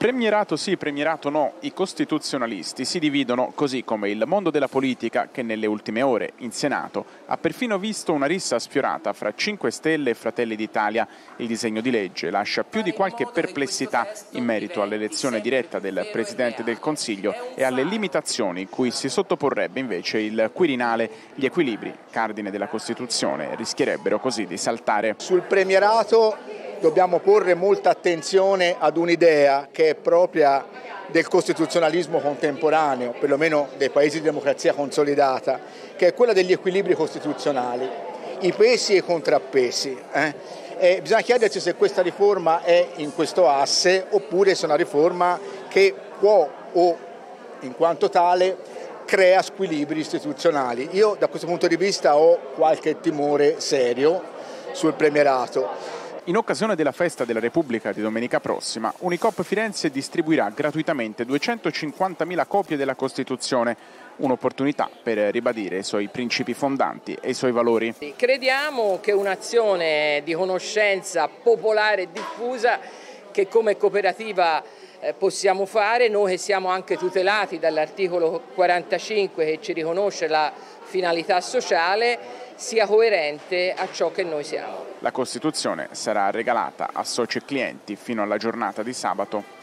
Premierato sì, premierato no, i costituzionalisti si dividono così come il mondo della politica che nelle ultime ore in Senato ha perfino visto una rissa sfiorata fra 5 Stelle e Fratelli d'Italia. Il disegno di legge lascia più di qualche perplessità in merito all'elezione diretta del Presidente del Consiglio e alle limitazioni cui si sottoporrebbe invece il Quirinale. Gli equilibri, cardine della Costituzione, rischierebbero così di saltare. Sul premierato dobbiamo porre molta attenzione ad un'idea che è propria del costituzionalismo contemporaneo, perlomeno dei paesi di democrazia consolidata, che è quella degli equilibri costituzionali, i pesi e i contrappesi. Bisogna chiedersi se questa riforma è in questo asse oppure se è una riforma che può o in quanto tale crea squilibri istituzionali. Io da questo punto di vista ho qualche timore serio sul premierato. In occasione della festa della Repubblica di domenica prossima, Unicoop Firenze distribuirà gratuitamente 250.000 copie della Costituzione, un'opportunità per ribadire i suoi principi fondanti e i suoi valori. Crediamo che un'azione di conoscenza popolare e diffusa che come cooperativa possiamo fare, noi che siamo anche tutelati dall'articolo 45 che ci riconosce la finalità sociale, sia coerente a ciò che noi siamo. La Costituzione sarà regalata a soci e clienti fino alla giornata di sabato.